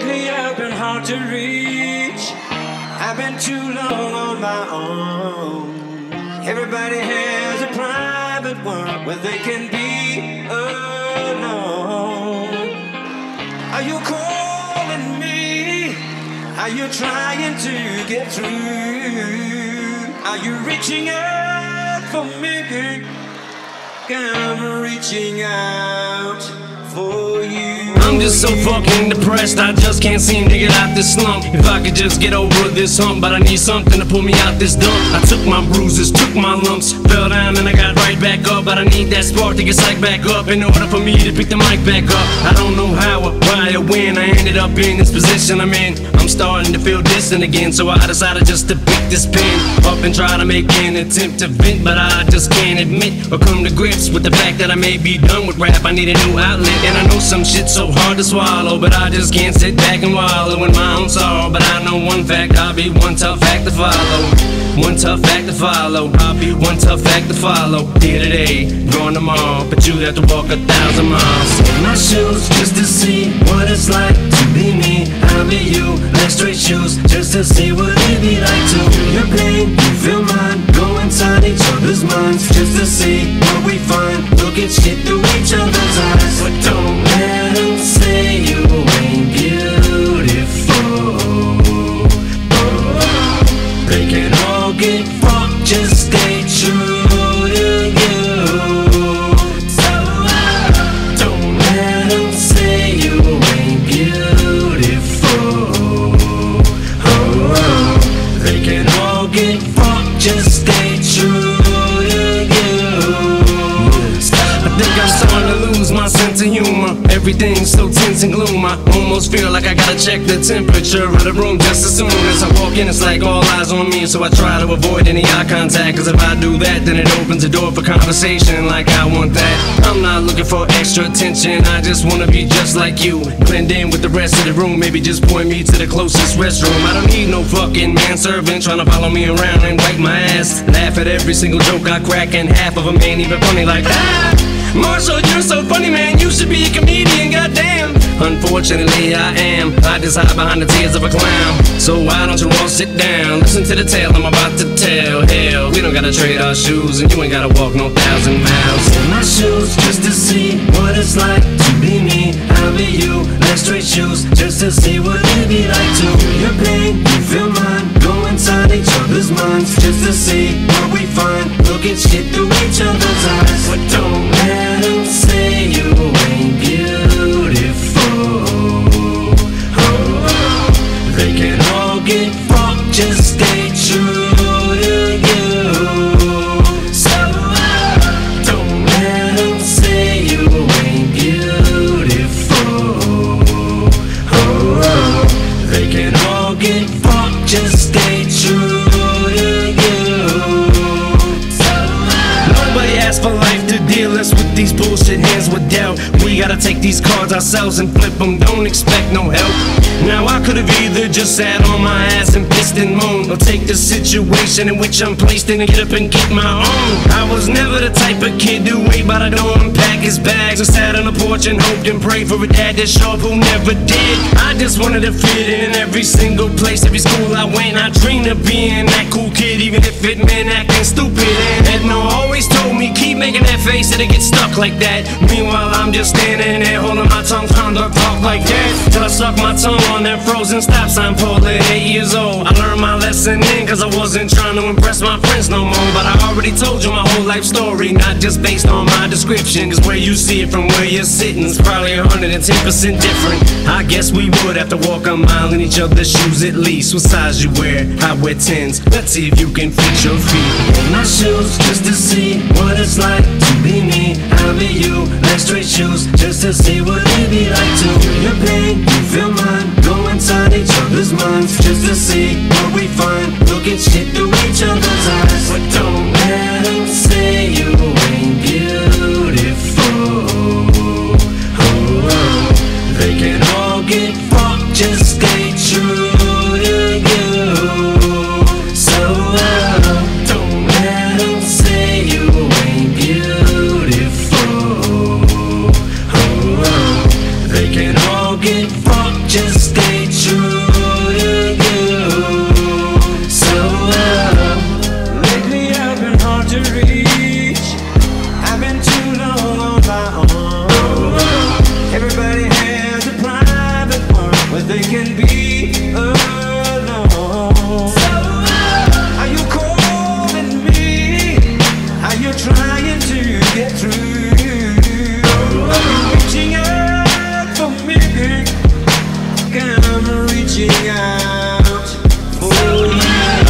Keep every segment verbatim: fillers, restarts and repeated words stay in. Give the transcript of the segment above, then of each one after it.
Lately I've been hard to reach. I've been too long on my own. Everybody has a private world where they can be alone. Are you calling me? Are you trying to get through? Are you reaching out for me? I'm reaching out for you. I'm just so fucking depressed, I just can't seem to get out this slump. If I could just get over this hump, but I need something to pull me out this dump. I took my bruises, took my lumps, fell down and I got right back up. But I need that spark to get psyched back up in order for me to pick the mic back up. I don't know how or why or when I ended up in this position I'm in. I'm starting to feel distant again, so I decided just to pick this pen up and try to make an attempt to vent. But I just can't admit or come to grips with the fact that I may be done with rap. I need a new outlet, and I know some shit's so hard to swallow, but I just can't sit back and wallow in my own sorrow. But I know one fact, I'll be one tough act to follow. One tough act to follow. I'll be one tough act to follow. Here today, gone tomorrow, but you'd have to walk a thousand miles in my shoes just to see what it's like to be me. I'll be you, like straight shoes, just to see what it'd be like to feel your pain, you feel mine. Go inside each other's minds just to see what we find. Look at shit through each other's eyes, but don't let them say you ain't beautiful. Oh, they can all get fucked, just stay true to you. So uh, don't let them say you ain't beautiful. Oh, they can all get fucked, just stay true to you. I think I'm starting to lose my sense of humor. Everything's so tense and gloom. I almost feel like I gotta check the temperature of the room just as soon as I walk in. It's like all eyes on me, so I try to avoid any eye contact. Cause if I do that, then it opens the door for conversation like I want that. I'm not looking for extra attention, I just wanna be just like you. Blend in with the rest of the room, maybe just point me to the closest restroom. I don't need no fucking manservant trying to follow me around and wipe my ass. Laugh at every single joke I crack, and half of them ain't even funny like ah! Marshall, you're so funny, man, you should be a comedian, goddamn. Unfortunately, I am. I just hide behind the tears of a clown. So why don't you all sit down? Listen to the tale I'm about to tell. Hell, we don't gotta trade our shoes, and you ain't gotta walk no thousand miles in my shoes just to see what it's like to be me. I'll be you, like straight shoes, just to see what it'd be like to feel your pain, you feel mine. Go inside each other's minds just to see what we find. Look at shit through each other's eyes, but don't let them say you ain't beautiful. Oh, they can all get fucked, just stay true to you. So uh, don't let them say you ain't beautiful. Oh, they can all get fucked, just stay true to you. So uh, nobody asked for life to deal us with these bullshit hands with doubt. We gotta take these cards ourselves and flip them, don't expect no help. Now I could've either just sat on my ass and pissed and moaned, or take the situation in which I'm placed in and get up and get my own. I was never the type of kid to wait by the door and pack his bags, or sat on the porch and hoped and prayed for a dad to show up who never did. I just wanted to fit in every single place, every school I went. I dreamed of being that cool kid, even if it meant acting stupid. And Edna always told me, keep making that face, it'll get stuck like that. Meanwhile I'm just standing there holding my tongue, trying to talk like that, till I suck my tongue on that frozen stop sign pole at eight years old. I learned my lesson then, cause I wasn't trying to impress my friends no more. But I already told you my whole life story, not just based on my description. Cause where you see it from where you're sitting is probably one hundred ten percent different. I guess we would have to walk a mile in each other's shoes at least. What size you wear? I wear tens. Let's see if you can fit your feet in my shoes just to see what it's like to be me. I'll be you, like straight shoes, just to see what it'd be like to feel your pain, you feel mine. Go inside each other's minds just to see what we find. Look at shit through each other's eyes, but don't let them say you ain't beautiful. Oh, they can all get fucked, just stay true to you. So uh, don't let them say you ain't beautiful. Oh, they can all get fucked, just stay think I'm reaching out for you.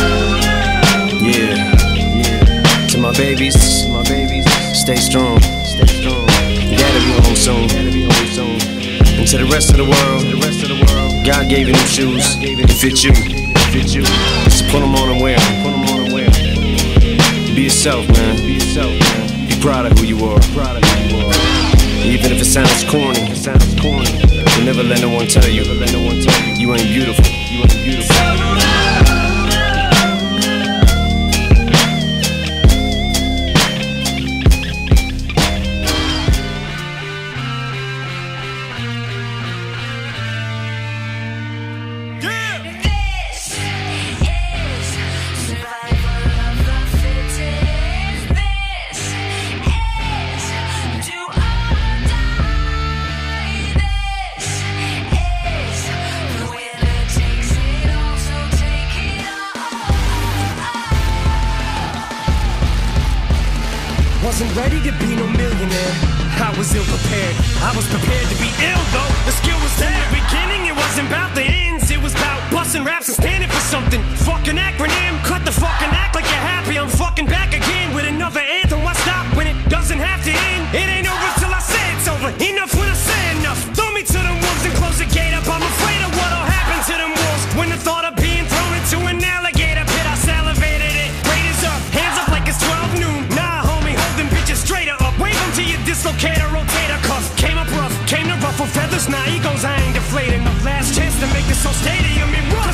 Yeah, yeah. To my babies, to my babies, stay strong, stay strong. You gotta be home soon, gotta be home soon. And to the rest of the world, the rest of the world, God gave you them shoes to fit you, fit you. Just put them on and wear, put them on and wear. Be yourself, man. Be yourself, man. Be proud of who you are. Proud of who you are. Even if it sounds corny, it sounds corny. You'll never let no one tell you. Never let no one tell you you ain't beautiful. You ain't beautiful. Wasn't ready to be no millionaire. I was ill prepared. I was prepared to be ill though. The skill was there. In the beginning, it wasn't about the ends. It was about busting raps and standing for something. Fucking acronym. Cut the fucking act like you're happy. I'm fucking back again with another anthem. Why stop when it doesn't have to end? It ain't over till I say it's over. Enough when I say enough. Throw me to the wolves and close the gate up. I'm afraid of what'll happen to them wolves when the thought of being thrown into an alligator pit. I salivated it. Raiders up. Hands up like it's twelve noon. Nah, homie, hold them bitches straighter up. Wave them to your dislocator, rotator cuff. Came up rough, came to ruffle feathers. Now nah, egos, I ain't deflating. The last chance to make this whole stadium in rough.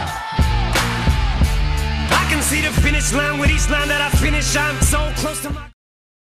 See the finish line with each line that I finish. I'm so close to my